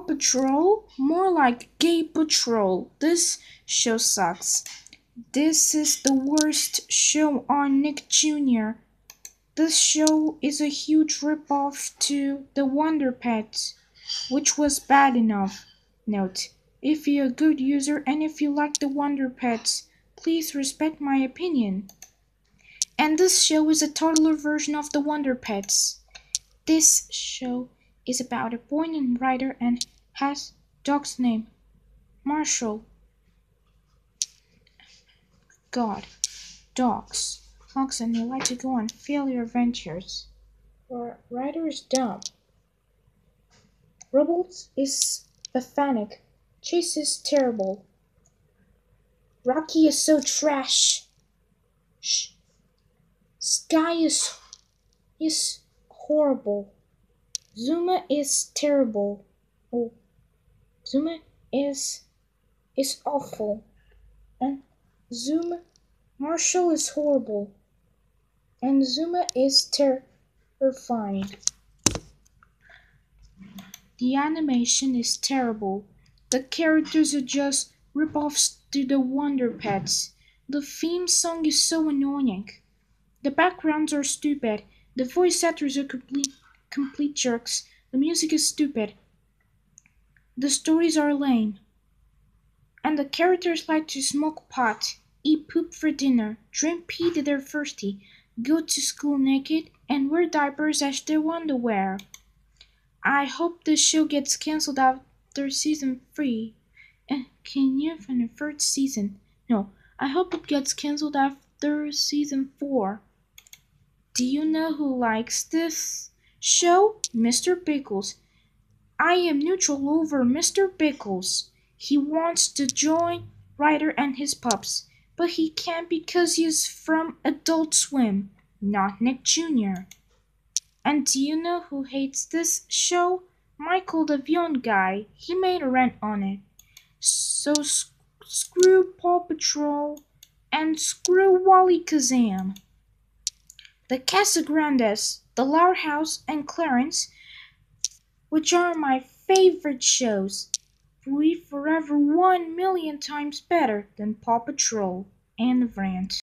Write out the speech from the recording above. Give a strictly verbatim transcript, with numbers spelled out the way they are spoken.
Patrol? More like Gay Patrol. This show sucks. This is the worst show on Nick Junior This show is a huge ripoff to The Wonder Pets, which was bad enough. Note, if you're a good user and if you like The Wonder Pets, please respect my opinion. And this show is a toddler version of The Wonder Pets. This show is about a boy named Ryder and has dog's name, Marshall. God, dogs. Dogs and they like to go on failure adventures. Or Ryder is dumb. Rubbles is pathetic. Chase is terrible. Rocky is so trash. Shh. Sky is is horrible. Zuma is terrible. Oh, Zuma is is awful. And Zuma Marshall is horrible. And Zuma is terrifying. The animation is terrible. The characters are just rip-offs to the Wonder Pets. The theme song is so annoying. The backgrounds are stupid. The voice actors are complete, complete jerks. The music is stupid. The stories are lame. And the characters like to smoke pot, eat poop for dinner, drink pee to their thirsty, go to school naked, and wear diapers as their underwear. I hope this show gets cancelled after season three. And can you from the third season? No, I hope it gets cancelled after season four. Do you know who likes this show? Mister Pickles. I am neutral over Mister Pickles. He wants to join Ryder and his pups, but he can't because he is from Adult Swim, not Nick Junior And do you know who hates this show? Michael the Vion guy. He made a rant on it. So sc- screw Paw Patrol and screw Wally Kazam. The Casagrandes, The Loud House, and Clarence, which are my favorite shows, will be forever one million times better than Paw Patrol and the Rant.